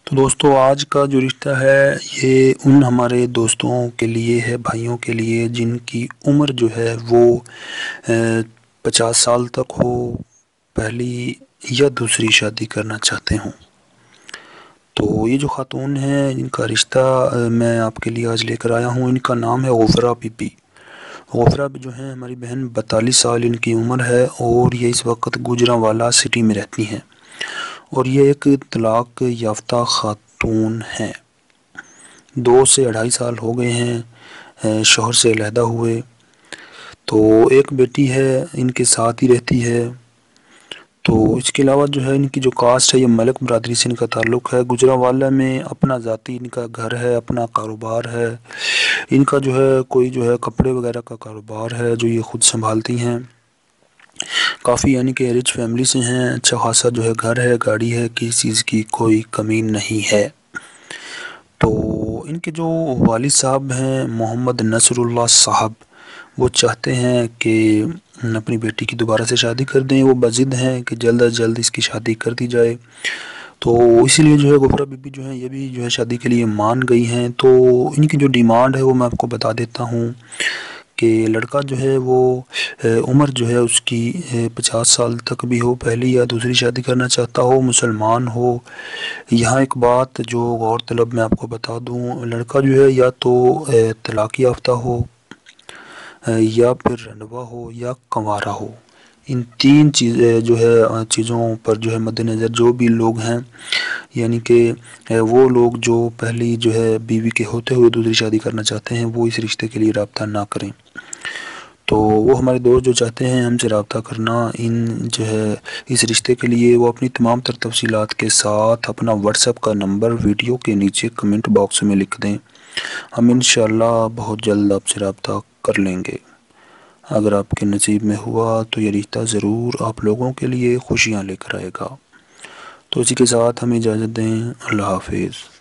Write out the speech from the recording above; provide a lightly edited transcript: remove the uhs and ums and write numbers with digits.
تو دوستو آج کا جو رشتہ ہے یہ ان ہمارے دوستوں کے لیے ہے، بھائیوں کے لیے جن کی عمر جو ہے وہ 50 سال تک ہو، پہلی یا دوسری شادی کرنا چاہتے ہوں۔ تو یہ جو خاتون ہیں جن کا رشتہ میں آپ کے لیے آج لے کر آیا ہوں، ان کا نام ہے غفرہ بی بی۔ غفرہ بھی جو ہیں ہماری بہن، 42 سال ان کی عمر ہے اور یہ اس وقت گوجرانوالہ سٹی میں رہتی ہیں، اور یہ ایک طلاق یافتہ خاتون ہیں۔ 2 سے 2.5 سال ہو گئے ہیں شوہر سے علیحدہ ہوئے، تو ایک بیٹی ہے ان کے ساتھ ہی رہتی ہے۔ تو اس کے علاوہ جو ہے ان کی جو کاسٹ ہے یہ ملک برادری سے ان کا تعلق ہے۔ گوجرانوالہ میں اپنا ذاتی ان کا گھر ہے، اپنا کاروبار ہے، ان کا جو ہے کوئی جو ہے کپڑے وغیرہ کا کاروبار ہے جو یہ خود سنبھالتی ہیں۔ کافی یعنی کہ رچ فیملی سے ہیں، اچھا خاصا جو ہے گھر ہے، گاڑی ہے، کسی چیز کی کوئی کمی نہیں ہے۔ تو ان کے جو والد صاحب ہیں محمد نصر اللہ صاحب، وہ چاہتے ہیں کہ اپنی بیٹی کی دوبارہ سے شادی کر دیں۔ وہ بضد ہیں کہ جلد از جلد اس کی شادی کر دی جائے، تو اسی لیے جو ہے غفرہ بی بی جو ہیں یہ بھی جو ہے شادی کے لیے مان گئی ہیں۔ تو ان کی جو ڈیمانڈ ہے وہ میں آپ کو بتا دیتا ہوں کہ لڑکا جو ہے وہ عمر جو ہے اس کی 50 سال تک بھی ہو، پہلی یا دوسری شادی کرنا چاہتا ہو، مسلمان ہو۔ یہاں ایک بات جو غور طلب میں آپ کو بتا دوں، لڑکا جو ہے یا تو طلاق یافتہ ہو، یا پھر رنڈوا ہو، یا کنوارا ہو۔ ان 3 چیزوں پر جو ہے مد نظر جو بھی لوگ ہیں، یعنی کہ وہ لوگ جو پہلی جو ہے بیوی کے ہوتے ہوئے دوسری شادی کرنا چاہتے ہیں، وہ اس رشتے کے لیے رابطہ نہ کریں۔ تو وہ ہمارے دوست جو چاہتے ہیں ہم سے رابطہ کرنا ان جو ہے اس رشتے کے لیے، وہ اپنی تمام تر تفصیلات کے ساتھ اپنا واٹس ایپ کا نمبر ویڈیو کے نیچے کمنٹ باکس میں لکھ دیں، ہم انشاءاللہ بہت جلد آپ سے رابطہ کر لیں گے۔ اگر آپ کے نصیب میں ہوا تو یہ رشتہ ضرور آپ لوگوں کے لیے خوشیاں لے کر آئے گا۔ تو اسی کے ساتھ ہمیں اجازت دیں، اللہ حافظ۔